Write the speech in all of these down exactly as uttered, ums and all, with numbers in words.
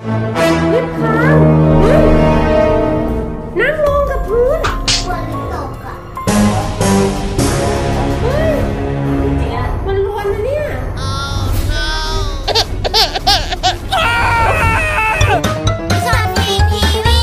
ลิฟต์ค้างนั่งลงกับพื้นกลัวลิฟต์ตกอ่ะเฮ้ยมันรวนนะเนี่ยสวัสดีทีวี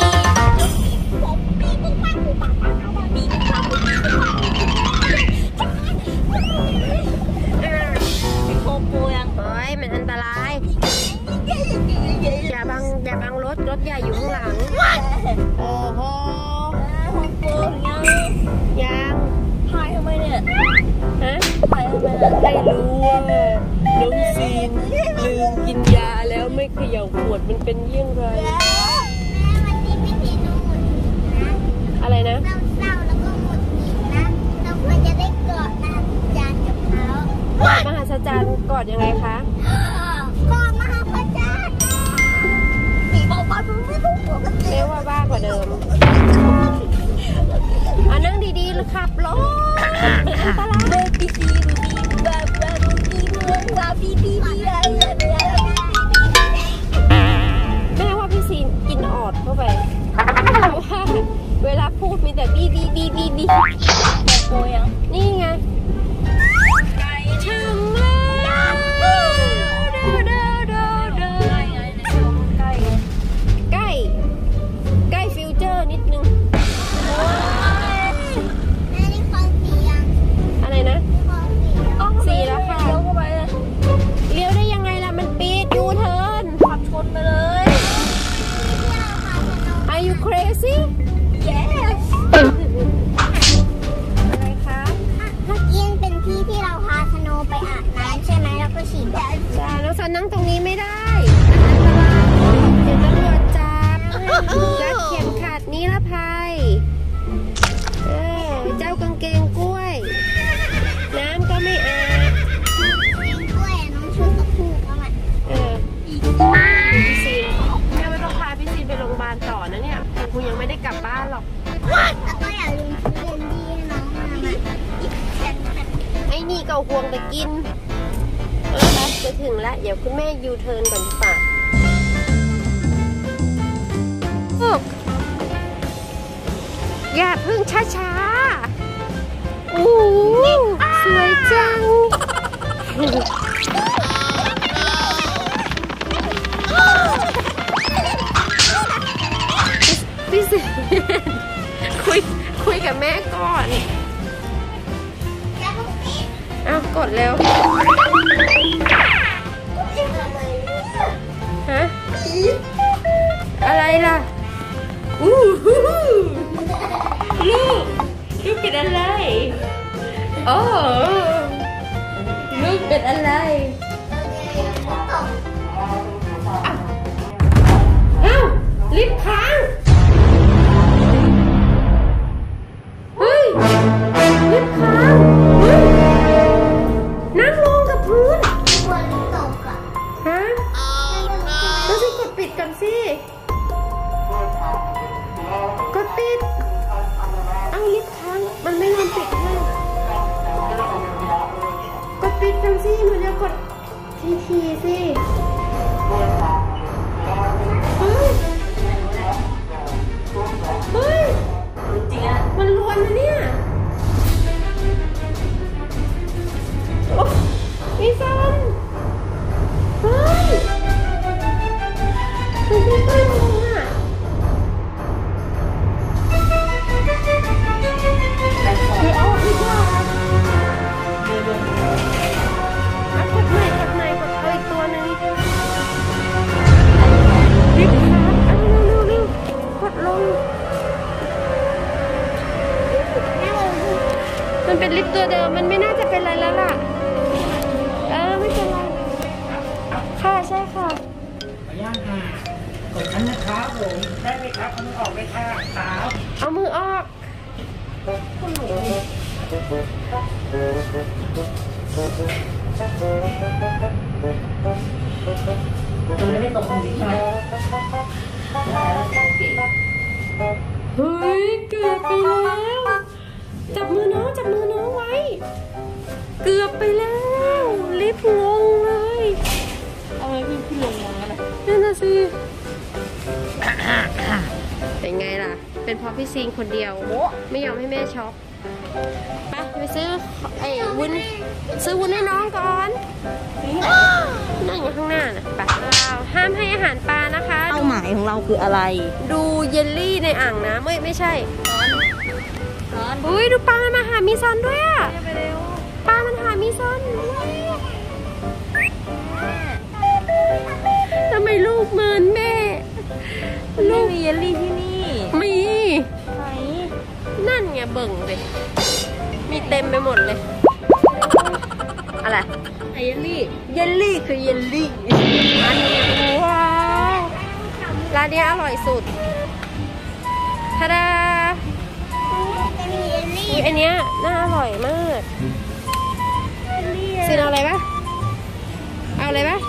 โคโปยังเฮ้ยมันอันตรายอย่าบังอย่าบังรถรถใหญ่อยู่ข้างหลังโอ้โหโคโปยังยังถ่ายทำไมเนี่ยฮะถ่ายทำไมเนี่ยไม่รู้ว่าน้องซีนลืมกินยาแล้วไม่เขย่าขวดมันเป็นเยี่ยงไรวันนี้ไม่มีหนูหมดนะอะไรนะเศร้าๆแล้วก็หมดหงิดนะเราควรจะได้เกาะนานจานกับเขามหัศจรรย์กอดยังไงคะกอดมหาพระจันทร์สีบอกว่ามันไม่ต้องปกติเรียกว่าบ้ากว่าเดิมอ่ะนั่งดีๆหรือขับรถมันอันตรายเบบี้ซีบีแบบแบบบีแบบบีบีบีอะไรอะไรแม่ว่าพี่ซีนกินออดเข้าไปเพราะว่าเวลาพูดมีแต่บีบีบีบีบีโกยังนี่ไงไก่ถึงแล้วเด้อเด้อเด้อเด้อไก่ไงไก่ใกล้ใกล้ฟิวเจอร์นิดนึงแม่ได้ฟังเสียงอะไรนะสี่แล้วค่ะเลี้ยวเข้าไปเลี้ยวได้ยังไงล่ะมันปิดยูเทิร์นขับชนไปเลย Are you crazy Yes อะไรคะเมื่อกี้เป็นที่ที่เราพาสโนไปอาบน้ำใช่ไหมแล้วก็ฉีดยาจ้าน้องสันนั่งตรงนี้ไม่ได้อันตรายเดี๋ยวตำรวจจับรัดเข็มขัดนิรภัยเออเจ้ากางเกงกล้วยน้ำก็ไม่อาบกล้วยน้องชุดกระพูกเอามาเออพี่ซีนแม่ไม่ต้องพาพี่ซีนไปโรงพยาบาลต่อนะเนี่ยคงยังไม่ได้กลับบ้านหรอกแล้วก็อย่าลืมซื้อเยลลี่ให้น้องมาไอ้นี่ก็ห่วงไปกินเออครับจะถึงแล้วเดี๋ยวคุณแม่ยูเทิร์นก่อนดีกว่าอย่าพึ่งช้าๆโอ้สวยจังพี่สิคุยคุยกับแม่ก่อนอ้าวกดเร็วฮะอะไรล่ะอู้หูลูกลูกเป็นอะไรโอ้ลูกเป็นอะไรอ้าวลิฟต์ค้างเฮ้ยลิฟต์ค้างเฮ้ยนั่งลงกับพื้นกลัวลิฟต์ตกอ่ะฮะแล้วสิกดปิดกันสิกดปิดเอาลิฟต์ค้างมันไม่ยอมปิดให้กดปิดกันสิหนูจะกดทีทีสิเฮ้ยเฮ้ยมันรวนนะเนี่ยโอ้พี่ซันเฮ้ยคือพี่ต้อยงงอ่ะคือเอาอีกแล้วอ่ะกดใหม่กดใหม่กดเอาอีกตัวนึงรีบครับเอาเร็วเร็วเร็วกดลงมันเป็นลิฟต์ตัวเดิมมันไม่น่าจะเป็นอะไรแล้วล่ะเออไม่เป็นไรค่ะใช่ค่ะขออนุญาตค่ะกดชั้นนะครับผมได้ไหมครับเอามือออกเลยค่ะครับเอามือออกมันไม่ได้ตกตรงนี้ใช่ไหมเฮ้ยเกือบไปแล้วจับมือน้องจับมือน้องไว้เกือบไปแล้วลิฟต์งงเลยเอาไว้พี่พี่ลงมาแล้วนั่นน่ะนะสิ เป็นไงล่ะ เป็นเพราะพี่ซีนคนเดียวไม่ยอมให้แม่ช็อปไปไปซื้อไอ้วุ้นซื้อวุ้นให้น้องก่อนนั่งอยู่ข้างหน้าน่ะไปเราห้ามให้อาหารปลานะคะเป้าหมายของเราคืออะไรดูเยลลี่ในอ่างนะไม่ไม่ใช่ร้อนอุ้ยดูปลามันมาหามีซอนด้วยอะปลามันหามีซอนทำไมลูกเหมือนแม่ลูกมีเยลลี่ที่นี่มีไหนนั่นไงเบิ่งเลยมีเต็มไปหมดเลยอะไรไอเยลลี่เยลลี่คือเยลลี่อันนี้ว้าวร้านนี้อร่อยสุดทาดาจะมีเยลลี่อุ๊ยอันเนี้ยน่าอร่อยมากซีนเอาอะไรปะเอาอะไรปะ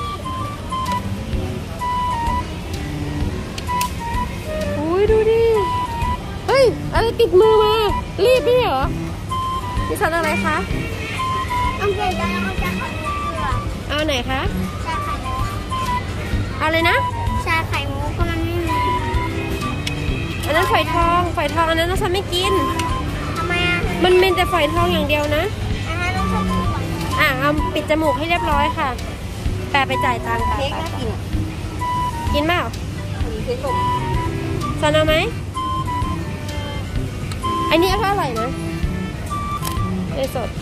อุ้ยดูดิเฮ้ยอะไรติดมือมารีบไม่เหรอพี่ซันอะไรคะต้องเปลี่ยนใจแล้วก็จะขอเกลือเอาไหนคะชาไข่มุกเอาเลยนะชาไข่มุกก็มันไม่มีอันนั้นฝอยทองฝอยทองอันนั้นน้องซันไม่กินทำไมอ่ะมันเป็นแต่ฝอยทองอย่างเดียวนะอันนั้นต้องชอบกินก่อนอ่ะเอาปิดจมูกให้เรียบร้อยค่ะแปะไปจ่ายตังค์เค้กน่ากินอ่ะกินเปล่ามีเค้กส้มซันเอาไหมอันนี้ก็อร่อยนะเนยสด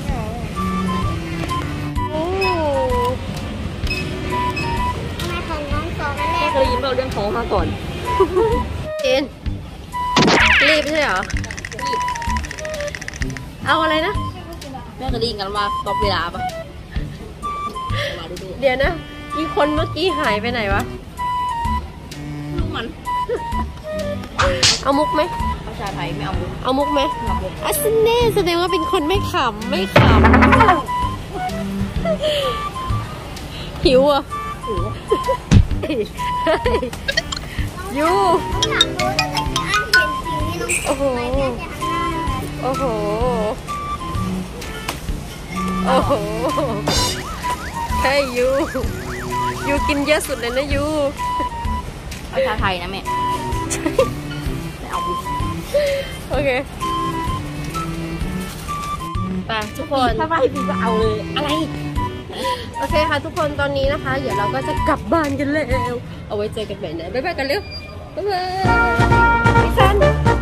โอ้ทำไมของน้องสองนั่นแหละเคยยิ้มเราเรื่องท้องมาก่อนเอ็นรีบใช่เหรอเอาอะไรนะแม่เคยได้ยินกันว่าตอบเวลาปะเวลาดูดูเดี๋ยวนะอีคนเมื่อกี้หายไปไหนวะลูกมันเอามุกไหมภาษาไทยไม่เอามุกเอามุกไหมไม่เอามุกอ่ะสเน่แสดงว่าเป็นคนไม่ขำไม่ขำหิวอ่ะถือว่ายูต้องถามดูตั้งแต่ที่อ่านเห็นสิ่งที่น้องโอ้โหไปแม่จะทำหน้าเลยโอ้โหโอ้โหเฮ้ยยูยูกินเยอะสุดเลยนะยูภาษาไทยนะแม่ไม่เอามุกโอเคไปทุกคนถ้าว่าให้พี่ก็เอาเลยอะไรโอเคค่ะทุกคนตอนนี้นะคะ เดี๋ยวเราก็จะกลับบ้านกันแล้ว เอาไว้เจอกันใหม่นะบ๊ายบายกันเร็วบ๊ายบายพี่ซัน